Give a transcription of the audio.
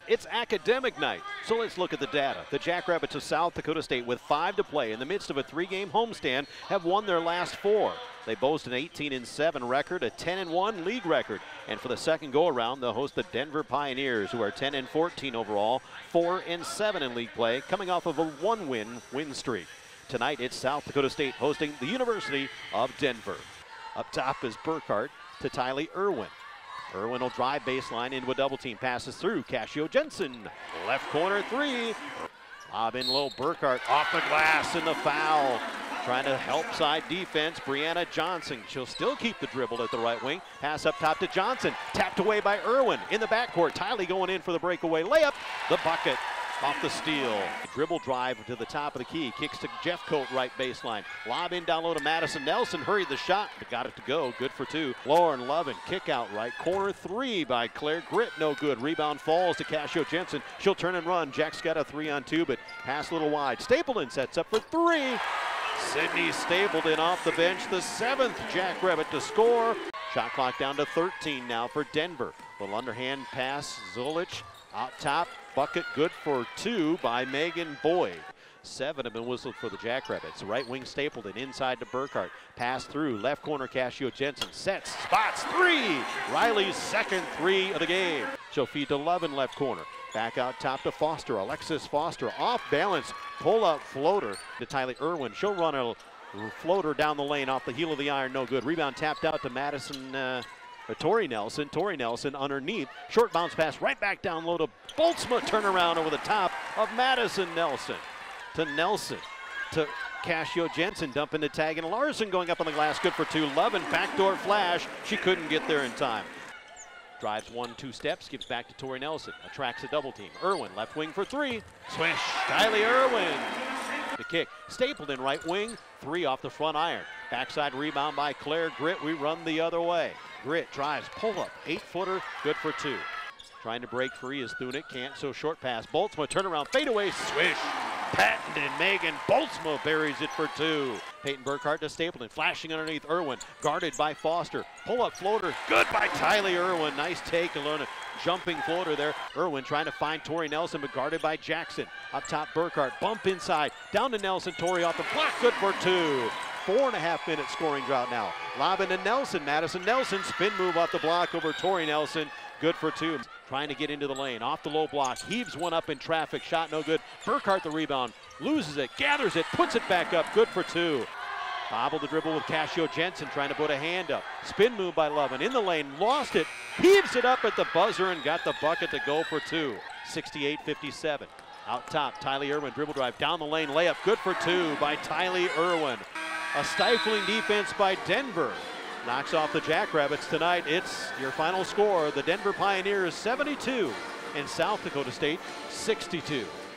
It's academic night. So let's look at the data. The Jackrabbits of South Dakota State, with 5 to play in the midst of a 3-game homestand, have won their last 4. They boast an 18-7 record, a 10-1 league record. And for the second go-around, they'll host the Denver Pioneers, who are 10-14 overall, 4-7 in league play, coming off of a 1-win streak. Tonight, it's South Dakota State hosting the University of Denver. Up top is Burkhart to Tylee Irwin. Irwin will drive baseline into a double team, passes through Cascio Jensen. Left corner 3. Lob in low, Burkhart off the glass in the foul. Trying to help side defense, Brianna Johnson. She'll still keep the dribble at the right wing. Pass up top to Johnson. Tapped away by Irwin. In the backcourt, Tylee going in for the breakaway layup. The bucket off the steal. Dribble drive to the top of the key. Kicks to Jeffcoat, right baseline. Lob in down low to Madison Nelson. Hurried the shot, but got it to go. Good for 2. Lauren Lovin, kick out right corner 3 by Claire Gritt. No good. Rebound falls to Cascio Jensen. She'll turn and run. Jack's got a 3-on-2, but pass a little wide. Stapleton sets up for 3. Sydney Stapleton off the bench, the 7th Jackrabbit to score. Shot clock down to 13 now for Denver. Little underhand pass, Zulich out top. Bucket good for 2 by Megan Boyd. 7 have been whistled for the Jackrabbits. Right wing Stapleton inside to Burkhart. Pass through, left corner Cascio Jensen. Sets, spots, 3! Riley's second 3 of the game. She'll feed to Lovin left corner. Back out top to Foster. Alexis Foster off balance. Pull up floater to Tylee Irwin. She'll run a floater down the lane off the heel of the iron. No good. Rebound tapped out to Madison. Tori Nelson. Tori Nelson underneath. Short bounce pass right back down low to Boltzma. Turnaround over the top of Madison Nelson. To Nelson. To Cascio Jensen. Dumping the tag. And Larson going up on the glass. Good for 2. Lovin backdoor flash. She couldn't get there in time. Drives 1-2 steps. Gives back to Tori Nelson. Attracts a double team. Irwin left wing for 3. Swish. Tylee Irwin. The kick. Stapleton right wing. 3 off the front iron. Backside rebound by Claire Gritt. We run the other way. Gritt drives, pull up, 8-footer, good for 2. Trying to break free is Thunick, can't, so short pass. Boltzma, turnaround, fadeaway, swish. Patton and Megan Boltzma buries it for 2. Peyton Burkhart to Stapleton, flashing underneath Irwin, guarded by Foster. Pull up floater, good by Tylee Irwin. Nice take, alone, a jumping floater there. Irwin trying to find Tori Nelson, but guarded by Jackson. Up top, Burkhart, bump inside, down to Nelson, Tori off the block, good for 2. 4.5-minute scoring drought now. Lob into Nelson. Madison Nelson. Spin move off the block over Tori Nelson. Good for 2. Trying to get into the lane. Off the low block. Heaves one up in traffic. Shot no good. Burkhart the rebound. Loses it. Gathers it. Puts it back up. Good for 2. Bobble the dribble with Cascio Jensen trying to put a hand up. Spin move by Lovin. In the lane. Lost it. Heaves it up at the buzzer and got the bucket to go for 2. 68-57. Out top. Tylee Irwin dribble drive. Down the lane. Layup. Good for 2 by Tylee Irwin. A stifling defense by Denver knocks off the Jackrabbits tonight. It's your final score. The Denver Pioneers 72 and South Dakota State 62.